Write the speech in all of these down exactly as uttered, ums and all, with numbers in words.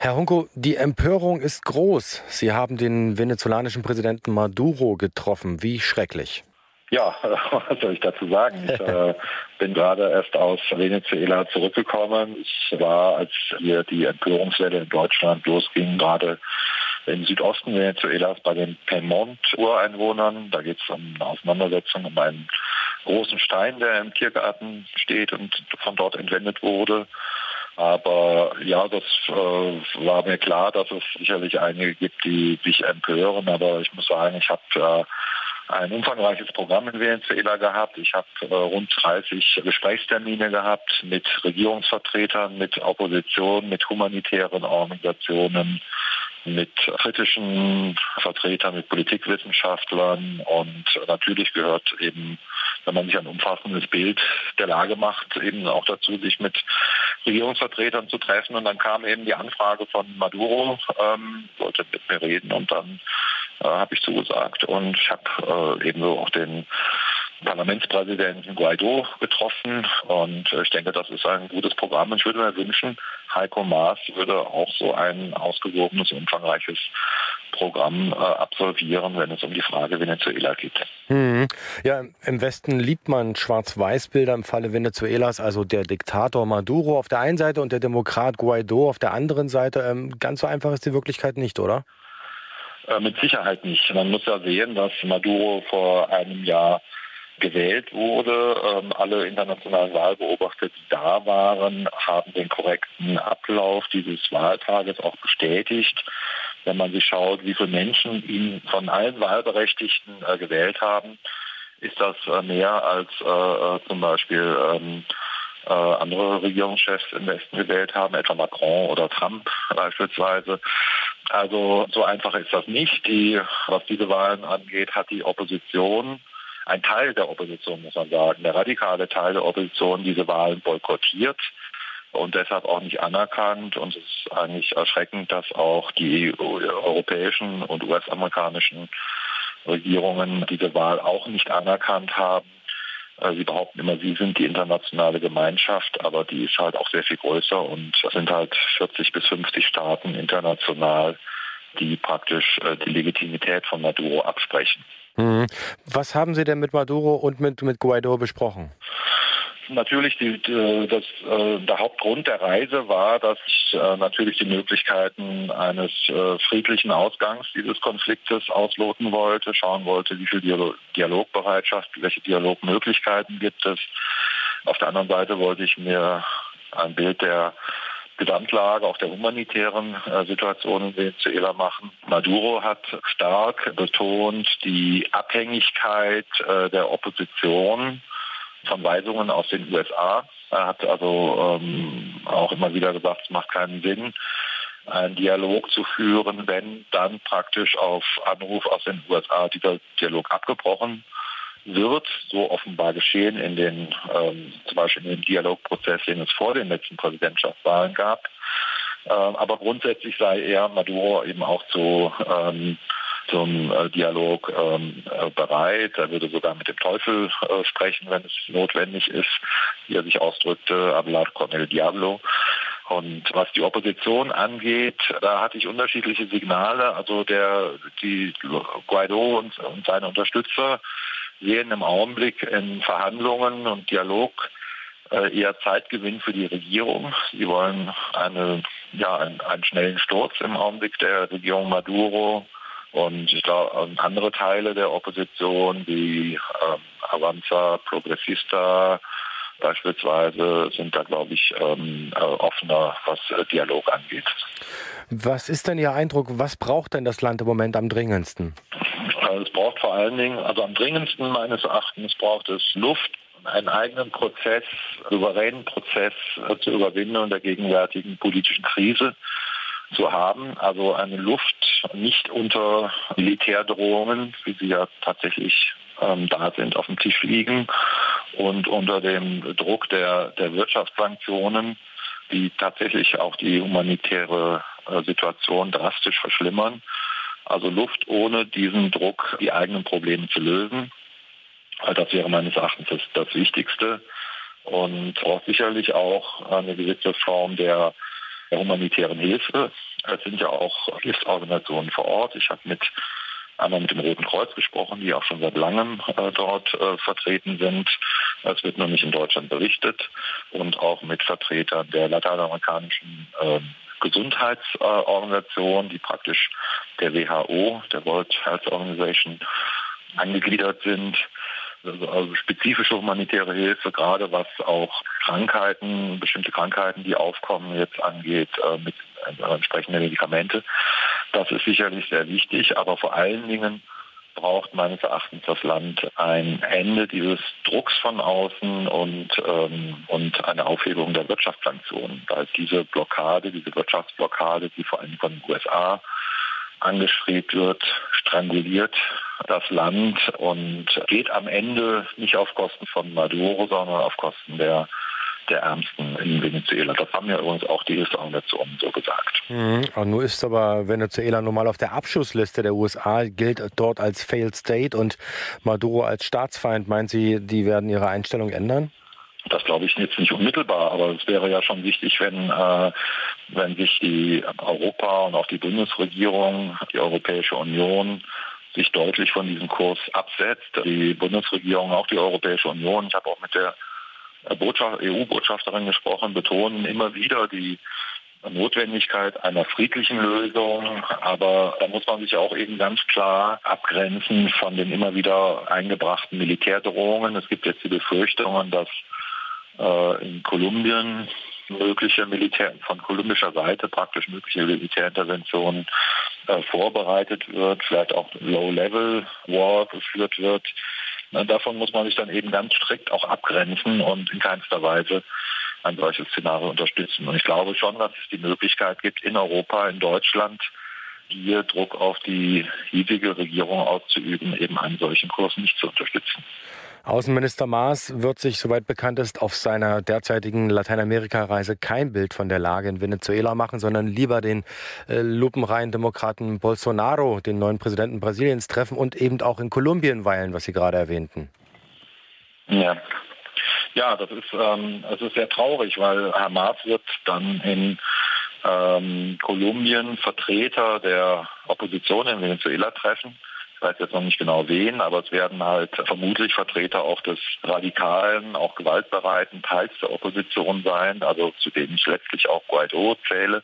Herr Junco, die Empörung ist groß. Sie haben den venezolanischen Präsidenten Maduro getroffen. Wie schrecklich. Ja, was soll ich dazu sagen? Ich äh, bin gerade erst aus Venezuela zurückgekommen. Ich war, als hier die Empörungswelle in Deutschland losging, gerade im Südosten Venezuelas bei den Pemont-Ureinwohnern. Da geht es um eine Auseinandersetzung um einen großen Stein, der im Tiergarten steht und von dort entwendet wurde. Aber ja, das äh, war mir klar, dass es sicherlich einige gibt, die sich empören. Aber ich muss sagen, ich habe äh, ein umfangreiches Programm in Venezuela gehabt. Ich habe äh, rund dreißig Gesprächstermine gehabt mit Regierungsvertretern, mit Opposition, mit humanitären Organisationen, mit kritischen Vertretern, mit Politikwissenschaftlern. Und natürlich gehört eben, wenn man sich ein umfassendes Bild der Lage macht, eben auch dazu, sich mit Regierungsvertretern zu treffen. Und dann kam eben die Anfrage von Maduro, ähm, wollte mit mir reden, und dann äh, habe ich zugesagt. Und ich habe äh, ebenso auch den Parlamentspräsidenten Guaido getroffen, und ich denke, das ist ein gutes Programm. Und ich würde mir wünschen, Heiko Maas würde auch so ein ausgewogenes, umfangreiches Programm äh, absolvieren, wenn es um die Frage Venezuela geht. Hm. Ja, im Westen liebt man Schwarz-Weiß-Bilder im Falle Venezuelas, also der Diktator Maduro auf der einen Seite und der Demokrat Guaido auf der anderen Seite. Ähm, ganz so einfach ist die Wirklichkeit nicht, oder? Äh, mit Sicherheit nicht. Man muss ja sehen, dass Maduro vor einem Jahr gewählt wurde. Ähm, alle internationalen Wahlbeobachter, die da waren, haben den korrekten Ablauf dieses Wahltages auch bestätigt. Wenn man sich schaut, wie viele Menschen ihn von allen Wahlberechtigten äh, gewählt haben, ist das äh, mehr als äh, zum Beispiel ähm, äh, andere Regierungschefs im Westen gewählt haben, etwa Macron oder Trump beispielsweise. Also so einfach ist das nicht. Die, was diese Wahlen angeht, hat die Opposition, ein Teil der Opposition, muss man sagen, der radikale Teil der Opposition, diese Wahlen boykottiert und deshalb auch nicht anerkannt. Und es ist eigentlich erschreckend, dass auch die europäischen und U S-amerikanischen Regierungen diese Wahl auch nicht anerkannt haben. Sie behaupten immer, sie sind die internationale Gemeinschaft, aber die ist halt auch sehr viel größer, und es sind halt vierzig bis fünfzig Staaten international, die praktisch die Legitimität von Maduro absprechen. Hm. Was haben Sie denn mit Maduro und mit, mit Guaido besprochen? Natürlich, die, die, das, äh, der Hauptgrund der Reise war, dass ich äh, natürlich die Möglichkeiten eines äh, friedlichen Ausgangs dieses Konfliktes ausloten wollte, schauen wollte, wie viel Dialog, Dialogbereitschaft, welche Dialogmöglichkeiten gibt es. Auf der anderen Seite wollte ich mir ein Bild der Gesamtlage, auch der humanitären äh, Situation in Venezuela machen. Maduro hat stark betont die Abhängigkeit äh, der Opposition von Weisungen aus den U S A. Er hat also ähm, auch immer wieder gesagt, es macht keinen Sinn, einen Dialog zu führen, wenn dann praktisch auf Anruf aus den U S A dieser Dialog abgebrochen wird. So offenbar geschehen in den, ähm, zum Beispiel in dem Dialogprozess, den es vor den letzten Präsidentschaftswahlen gab. Ähm, aber grundsätzlich sei er, Maduro, eben auch zu ähm, zum äh, Dialog ähm, äh, bereit. Er würde sogar mit dem Teufel äh, sprechen, wenn es notwendig ist, wie er sich ausdrückte, hablar con el diablo. Und was die Opposition angeht, da hatte ich unterschiedliche Signale. Also der die Guaido und, und seine Unterstützer sehen im Augenblick in Verhandlungen und Dialog äh, eher Zeitgewinn für die Regierung. Sie wollen eine, ja, einen, einen schnellen Sturz im Augenblick der Regierung Maduro. Und ich glaube, andere Teile der Opposition, wie ähm, Avanza Progresista beispielsweise, sind da, glaube ich, ähm, offener, was äh, Dialog angeht. Was ist denn Ihr Eindruck? Was braucht denn das Land im Moment am dringendsten? Also es braucht vor allen Dingen, also am dringendsten meines Erachtens braucht es Luft, einen eigenen Prozess, souveränen Prozess äh, zur Überwindung der gegenwärtigen politischen Krise zu haben, also eine Luft nicht unter Militärdrohungen, wie sie ja tatsächlich ähm, da sind, auf dem Tisch liegen, und unter dem Druck der, der Wirtschaftssanktionen, die tatsächlich auch die humanitäre äh, Situation drastisch verschlimmern. Also Luft ohne diesen Druck, die eigenen Probleme zu lösen. Das wäre meines Erachtens das, das Wichtigste. Und braucht sicherlich auch eine gewisse Form der der humanitären Hilfe. Es sind ja auch Hilfsorganisationen vor Ort. Ich habe mit einmal mit dem Roten Kreuz gesprochen, die auch schon seit langem äh, dort äh, vertreten sind. Es wird nur nicht in Deutschland berichtet. Und auch mit Vertretern der lateinamerikanischen äh, Gesundheitsorganisation, die praktisch der W H O, der World Health Organization, angegliedert sind. Also, also spezifische humanitäre Hilfe, gerade was auch Krankheiten, bestimmte Krankheiten, die aufkommen, jetzt angeht, äh, mit äh, entsprechenden Medikamente. Das ist sicherlich sehr wichtig, aber vor allen Dingen braucht meines Erachtens das Land ein Ende dieses Drucks von außen und, ähm, und eine Aufhebung der Wirtschaftssanktionen. Da ist diese Blockade, diese Wirtschaftsblockade, die vor allem von den U S A angestrebt wird, stranguliert das Land und geht am Ende nicht auf Kosten von Maduro, sondern auf Kosten der der Ärmsten in Venezuela. Das haben ja übrigens auch die Hilfsorganisationen so gesagt. Mhm. Nun ist aber Venezuela nun mal auf der Abschussliste der U S A, gilt dort als Failed State und Maduro als Staatsfeind. Meint Sie, die werden ihre Einstellung ändern? Das glaube ich jetzt nicht unmittelbar, aber es wäre ja schon wichtig, wenn, äh, wenn sich die Europa und auch die Bundesregierung, die Europäische Union sich deutlich von diesem Kurs absetzt. Die Bundesregierung, auch die Europäische Union, ich habe auch mit der Botschaft, E U-Botschafterin gesprochen, betonen immer wieder die Notwendigkeit einer friedlichen Lösung, aber da muss man sich auch eben ganz klar abgrenzen von den immer wieder eingebrachten Militärdrohungen. Es gibt jetzt die Befürchtungen, dass äh, in Kolumbien mögliche Militär von kolumbischer Seite praktisch mögliche Militärinterventionen äh, vorbereitet wird, vielleicht auch Low-Level-War geführt wird. Davon muss man sich dann eben ganz strikt auch abgrenzen und in keinster Weise ein solches Szenario unterstützen. Und ich glaube schon, dass es die Möglichkeit gibt, in Europa, in Deutschland, hier Druck auf die hiesige Regierung auszuüben, eben einen solchen Kurs nicht zu unterstützen. Außenminister Maas wird sich, soweit bekannt ist, auf seiner derzeitigen Lateinamerika-Reise kein Bild von der Lage in Venezuela machen, sondern lieber den äh, lupenreinen Demokraten Bolsonaro, den neuen Präsidenten Brasiliens, treffen und eben auch in Kolumbien weilen, was Sie gerade erwähnten. Ja, ja, das ist, ähm, das ist sehr traurig, weil Herr Maas wird dann in ähm, Kolumbien Vertreter der Opposition in Venezuela treffen. Ich weiß jetzt noch nicht genau wen, aber es werden halt vermutlich Vertreter auch des radikalen, auch gewaltbereiten Teils der Opposition sein, also zu denen ich letztlich auch Guaidó zähle.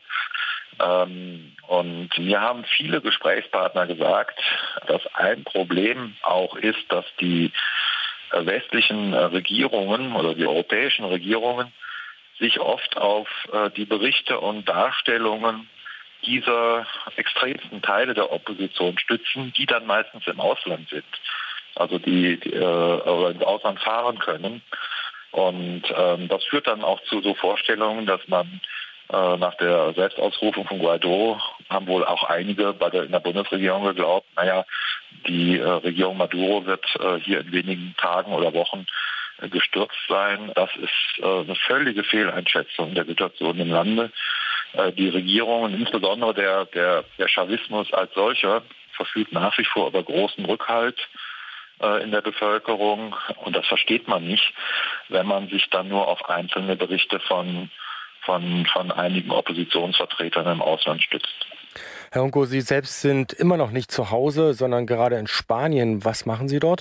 Ähm, und mir haben viele Gesprächspartner gesagt, dass ein Problem auch ist, dass die westlichen Regierungen oder die europäischen Regierungen sich oft auf äh, die Berichte und Darstellungen dieser extremsten Teile der Opposition stützen, die dann meistens im Ausland sind, also die, die äh, ins Ausland fahren können. Und ähm, das führt dann auch zu so Vorstellungen, dass man äh, nach der Selbstausrufung von Guaidó haben wohl auch einige bei der, in der Bundesregierung geglaubt, naja, die äh, Regierung Maduro wird äh, hier in wenigen Tagen oder Wochen äh, gestürzt sein. Das ist äh, eine völlige Fehleinschätzung der Situation im Lande. Die Regierung und insbesondere der, der, der Chavismus als solcher verfügt nach wie vor über großen Rückhalt äh, in der Bevölkerung. Und das versteht man nicht, wenn man sich dann nur auf einzelne Berichte von, von, von einigen Oppositionsvertretern im Ausland stützt. Herr Junco, Sie selbst sind immer noch nicht zu Hause, sondern gerade in Spanien. Was machen Sie dort?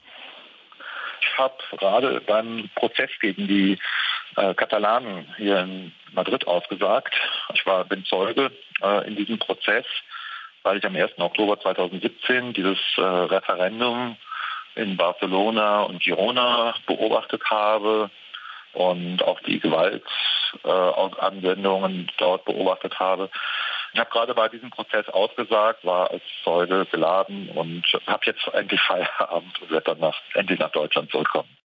Ich habe gerade beim Prozess gegen die äh, Katalanen hier in Madrid ausgesagt. Ich war, bin Zeuge äh, in diesem Prozess, weil ich am ersten Oktober zweitausendsiebzehn dieses äh, Referendum in Barcelona und Girona beobachtet habe und auch die Gewaltanwendungen äh, dort beobachtet habe. Ich habe gerade bei diesem Prozess ausgesagt, war als Zeuge geladen und habe jetzt endlich Feierabend und werde dann nach, endlich nach Deutschland zurückkommen.